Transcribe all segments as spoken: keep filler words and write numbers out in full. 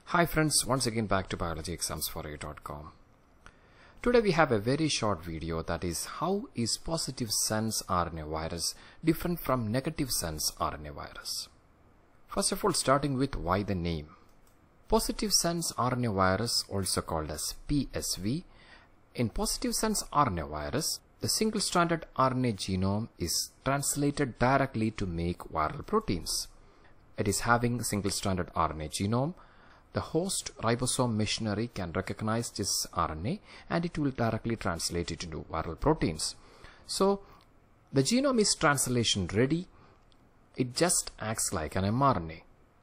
Hi friends, once again back to biology exams for you dot com. Today we have a very short video, that is, how is positive sense R N A virus different from negative sense R N A virus. First of all, starting with why the name. Positive sense R N A virus, also called as P S V. In positive sense R N A virus, the single-stranded R N A genome is translated directly to make viral proteins. It is having single-stranded R N A genome. The host ribosome machinery can recognize this R N A and it will directly translate it into viral proteins. So the genome is translation ready. It just acts like an mRNA.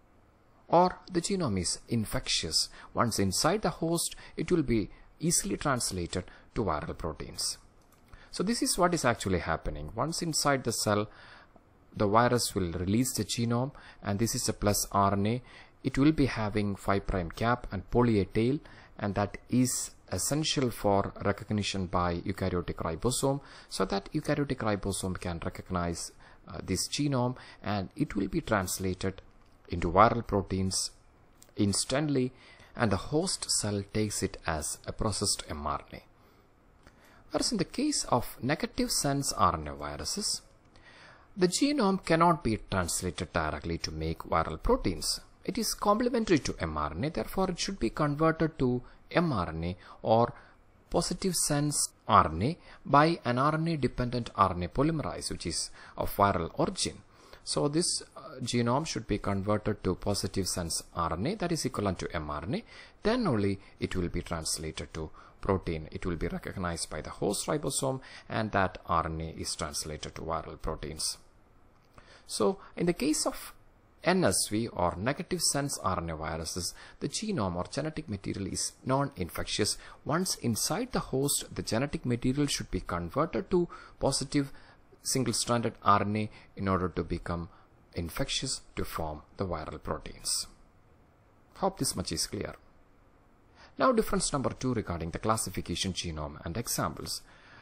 Or the genome is infectious. Once inside the host, it will be easily translated to viral proteins. So this is what is actually happening. Once inside the cell, the virus will release the genome, and this is a plus R N A. It will be having five prime cap and poly A tail, and that is essential for recognition by eukaryotic ribosome, so that eukaryotic ribosome can recognize uh, this genome, and it will be translated into viral proteins instantly, and the host cell takes it as a processed mRNA. Whereas in the case of negative sense R N A viruses, the genome cannot be translated directly to make viral proteins. It is complementary to mRNA, therefore it should be converted to mRNA or positive sense R N A by an R N A dependent R N A polymerase, which is of viral origin. So this uh, genome should be converted to positive sense R N A, that is equivalent to mRNA. Then only it will be translated to protein. It will be recognized by the host ribosome, and that R N A is translated to viral proteins. So in the case of N S V or negative sense R N A viruses, the genome or genetic material is non-infectious. Once inside the host, the genetic material should be converted to positive single-stranded R N A in order to become infectious to form the viral proteins. Hope this much is clear. Now difference number two regarding the classification genome and examples.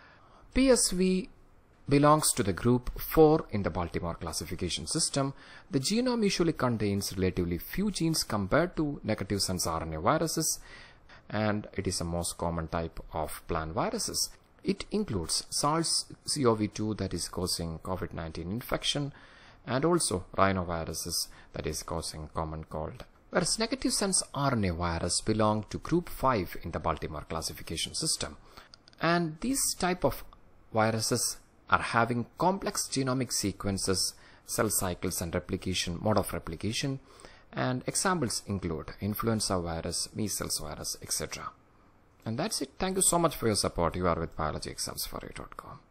P S V belongs to the group four in the Baltimore classification system. The genome usually contains relatively few genes compared to negative sense R N A viruses, and it is the most common type of plant viruses. It includes SARS C o V two, that is causing COVID nineteen infection, and also rhinoviruses, that is causing common cold. Whereas negative sense R N A virus belong to group five in the Baltimore classification system, and these type of viruses are having complex genomic sequences, cell cycles and replication, mode of replication, and examples include influenza virus, measles virus, et cetera. And that's it. Thank you so much for your support. You are with biology exams for you dot com.